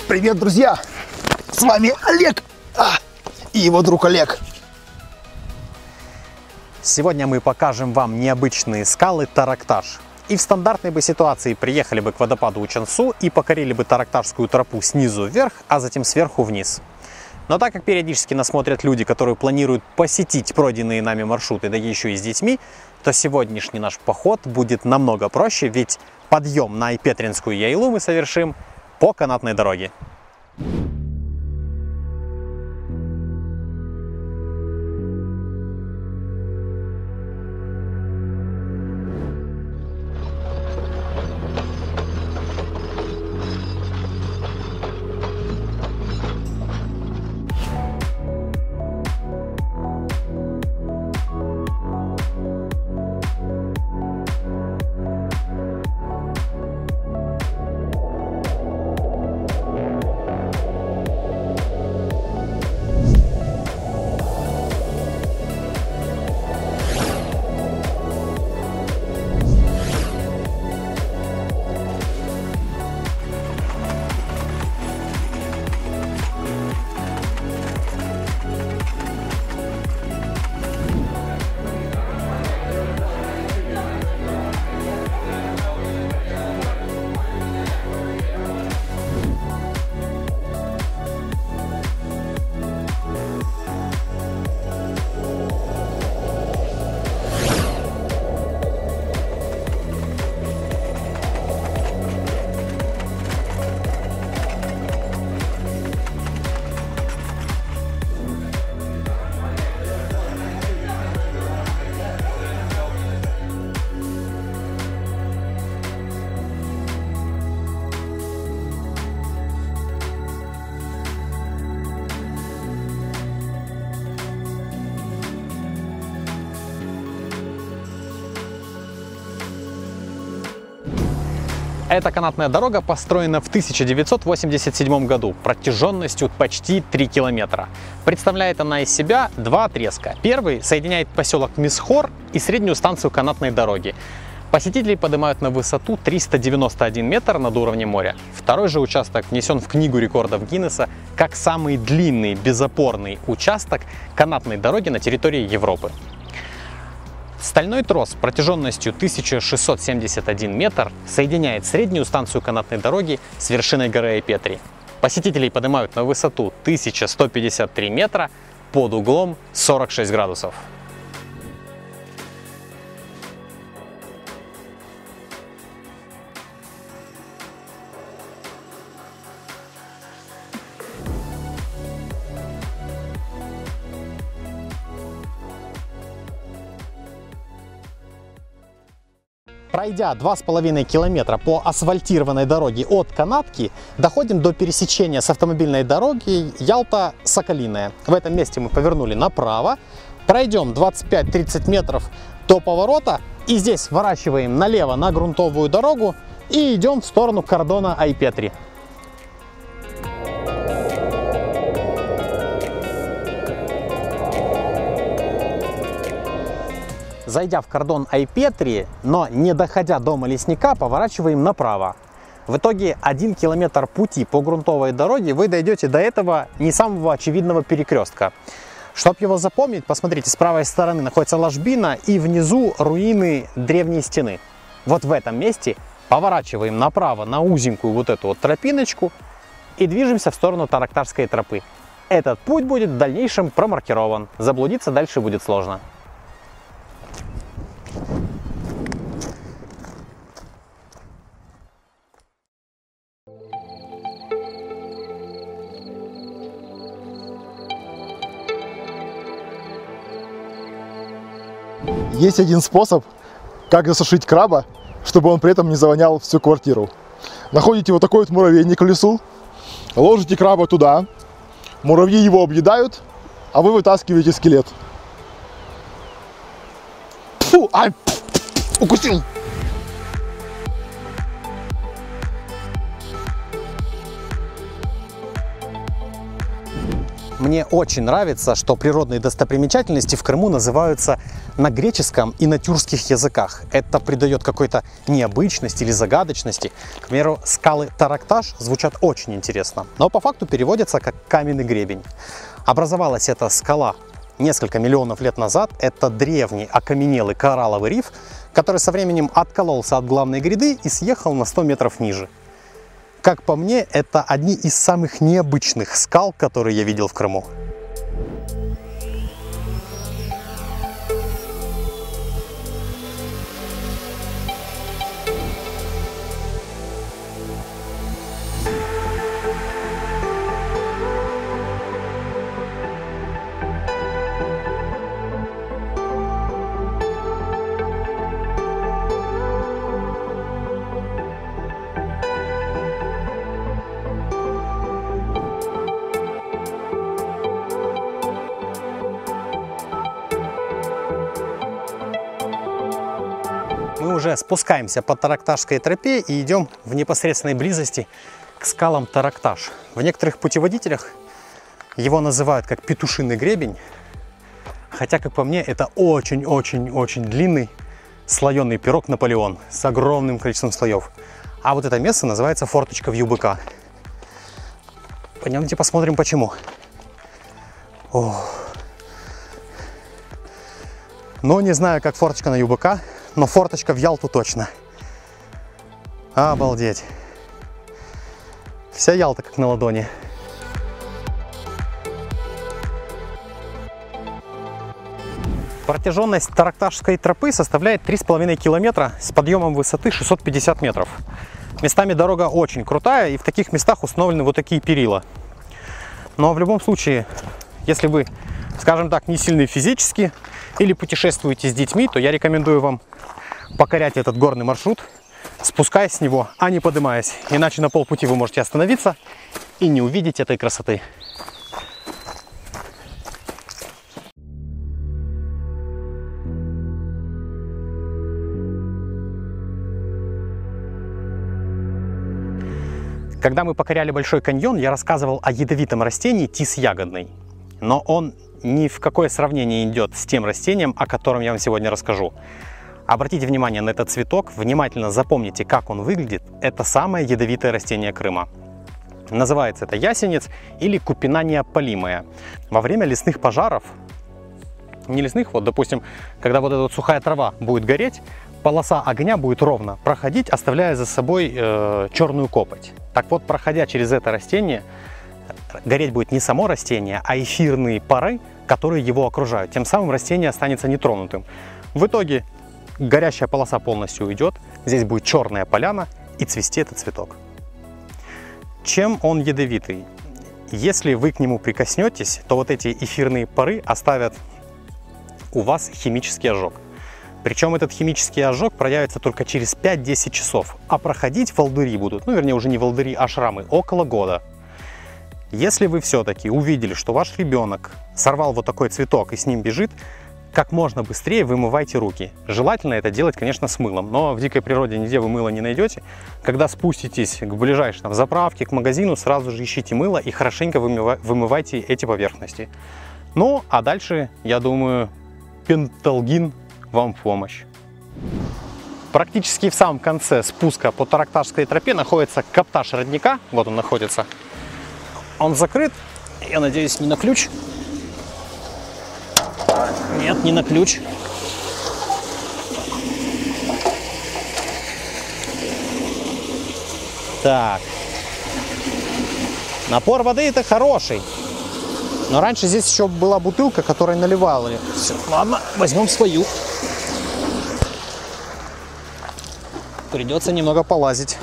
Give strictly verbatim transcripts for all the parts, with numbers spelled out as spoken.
Привет, друзья! С вами Олег а, и его друг Олег. Сегодня мы покажем вам необычные скалы Таракташ. И в стандартной бы ситуации приехали бы к водопаду Учансу и покорили бы Таракташскую тропу снизу вверх, а затем сверху вниз. Но так как периодически нас смотрят люди, которые планируют посетить пройденные нами маршруты, да еще и с детьми, то сегодняшний наш поход будет намного проще, ведь подъем на Айпетринскую Яйлу мы совершим по канатной дороге. Эта канатная дорога построена в тысяча девятьсот восемьдесят седьмом году протяженностью почти три километра. Представляет она из себя два отрезка. Первый соединяет поселок Мисхор и среднюю станцию канатной дороги. Посетителей поднимают на высоту триста девяносто один метр над уровнем моря. Второй же участок внесен в Книгу рекордов Гиннесса как самый длинный безопорный участок канатной дороги на территории Европы. Стальной трос протяженностью тысяча шестьсот семьдесят один метр соединяет среднюю станцию канатной дороги с вершиной горы Айпетри. Посетителей поднимают на высоту тысяча сто пятьдесят три метра под углом сорок шесть градусов. Пройдя два с половиной километра по асфальтированной дороге от канатки, доходим до пересечения с автомобильной дороги Ялта-Соколиная. В этом месте мы повернули направо, пройдем двадцать пять тридцать метров до поворота и здесь сворачиваем налево на грунтовую дорогу и идем в сторону кордона Айпетри. Зайдя в кордон Айпетри, но не доходя до Лесника, поворачиваем направо. В итоге один километр пути по грунтовой дороге вы дойдете до этого не самого очевидного перекрестка. Чтобы его запомнить, посмотрите, с правой стороны находится ложбина и внизу руины древней стены. Вот в этом месте поворачиваем направо на узенькую вот эту вот тропиночку и движемся в сторону Таракташской тропы. Этот путь будет в дальнейшем промаркирован, заблудиться дальше будет сложно. Есть один способ, как засушить краба, чтобы он при этом не завонял всю квартиру. Находите вот такой вот муравейник в лесу, ложите краба туда, муравьи его объедают, а вы вытаскиваете скелет. Фу, ай, укусил! Мне очень нравится, что природные достопримечательности в Крыму называются на греческом и на тюркских языках. Это придает какой-то необычности или загадочности. К примеру, скалы Таракташ звучат очень интересно, но по факту переводятся как каменный гребень. Образовалась эта скала несколько миллионов лет назад. Это древний окаменелый коралловый риф, который со временем откололся от главной гряды и съехал на сто метров ниже. Как по мне, это одни из самых необычных скал, которые я видел в Крыму. Мы уже спускаемся по Таракташской тропе и идем в непосредственной близости к скалам Таракташ. В некоторых путеводителях его называют как петушиный гребень, хотя, как по мне, это очень-очень-очень длинный слоеный пирог Наполеон с огромным количеством слоев. А вот это место называется форточка Вьюбыка. Пойдемте посмотрим, почему. Ох. Но не знаю, как форточка на Вьюбыка, но форточка в Ялту точно. Обалдеть. Вся Ялта как на ладони. Протяженность Таракташской тропы составляет три с половиной километра с подъемом высоты шестьсот пятьдесят метров. Местами дорога очень крутая, и в таких местах установлены вот такие перила. Но в любом случае, если вы, скажем так, не сильны физически или путешествуете с детьми, то я рекомендую вам покорять этот горный маршрут, спускаясь с него, а не поднимаясь. Иначе на полпути вы можете остановиться и не увидеть этой красоты. Когда мы покоряли Большой каньон, я рассказывал о ядовитом растении тис ягодный. Но он ни в какое сравнение идет с тем растением, о котором я вам сегодня расскажу. Обратите внимание на этот цветок, внимательно запомните, как он выглядит. Это самое ядовитое растение Крыма. Называется это ясенец или купина неопалимая. Во время лесных пожаров, не лесных, вот допустим, когда вот эта вот сухая трава будет гореть, полоса огня будет ровно проходить, оставляя за собой э, черную копоть. Так вот, проходя через это растение, гореть будет не само растение, а эфирные пары, которые его окружают. Тем самым растение останется нетронутым. В итоге горящая полоса полностью уйдет, здесь будет черная поляна и цвести этот цветок. Чем он ядовитый? Если вы к нему прикоснетесь, то вот эти эфирные пары оставят у вас химический ожог. Причем этот химический ожог проявится только через пять-десять часов, а проходить волдыри будут, ну вернее уже не волдыри, а шрамы, около года. Если вы все-таки увидели, что ваш ребенок сорвал вот такой цветок и с ним бежит, как можно быстрее вымывайте руки. Желательно это делать, конечно, с мылом, но в дикой природе нигде вы мыло не найдете. Когда спуститесь к ближайшей там, заправке, к магазину, сразу же ищите мыло и хорошенько вымывайте эти поверхности. Ну, а дальше, я думаю, пенталгин вам в помощь. Практически в самом конце спуска по Таракташской тропе находится каптаж родника. Вот он находится. Он закрыт, я надеюсь, не на ключ. Нет, не на ключ. Так. Напор воды это хороший. Но раньше здесь еще была бутылка, которая наливала. Все, ладно, возьмем свою. Придется немного полазить.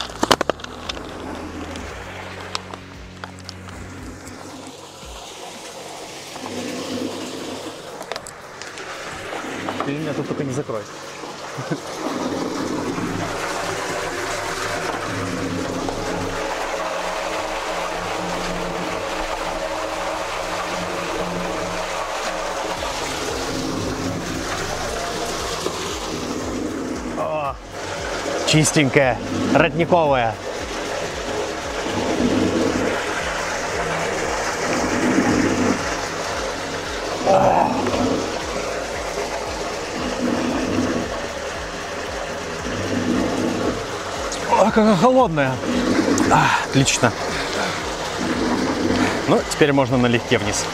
Ты меня тут только не закрой. О, чистенькая, родниковая. О, какая холодная. А, отлично. Ну, теперь можно налегке вниз.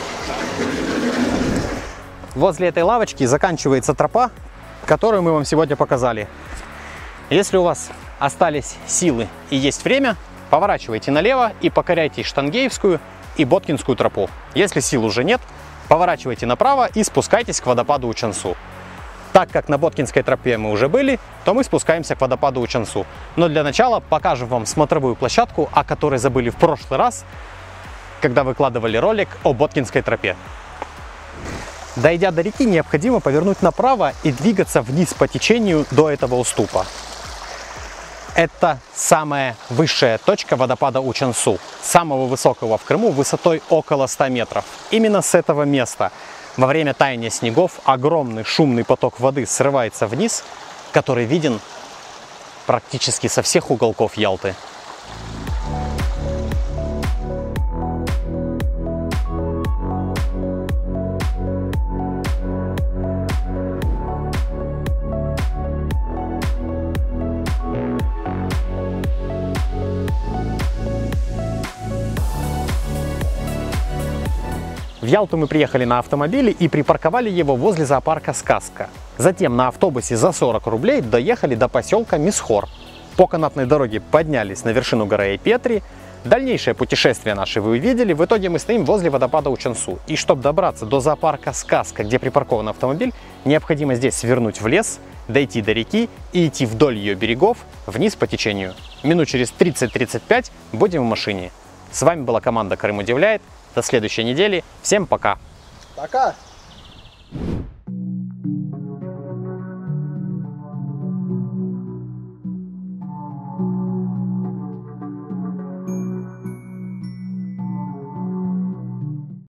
Возле этой лавочки заканчивается тропа, которую мы вам сегодня показали. Если у вас остались силы и есть время, поворачивайте налево и покоряйте Штангеевскую и Боткинскую тропу. Если сил уже нет, поворачивайте направо и спускайтесь к водопаду Учансу. Так как на Боткинской тропе мы уже были, то мы спускаемся к водопаду Учансу. Но для начала покажем вам смотровую площадку, о которой забыли в прошлый раз, когда выкладывали ролик о Боткинской тропе. Дойдя до реки, необходимо повернуть направо и двигаться вниз по течению до этого уступа. Это самая высшая точка водопада Учансу, самого высокого в Крыму, высотой около ста метров. Именно с этого места во время таяния снегов огромный шумный поток воды срывается вниз, который виден практически со всех уголков Ялты. В Ялту мы приехали на автомобиле и припарковали его возле зоопарка «Сказка». Затем на автобусе за сорок рублей доехали до поселка Мисхор. По канатной дороге поднялись на вершину горы Айпетри. Дальнейшее путешествие наше вы увидели. В итоге мы стоим возле водопада Учансу. И чтобы добраться до зоопарка «Сказка», где припаркован автомобиль, необходимо здесь свернуть в лес, дойти до реки и идти вдоль ее берегов вниз по течению. Минут через тридцать-тридцать пять будем в машине. С вами была команда «Крым удивляет». До следующей недели. Всем пока! Пока!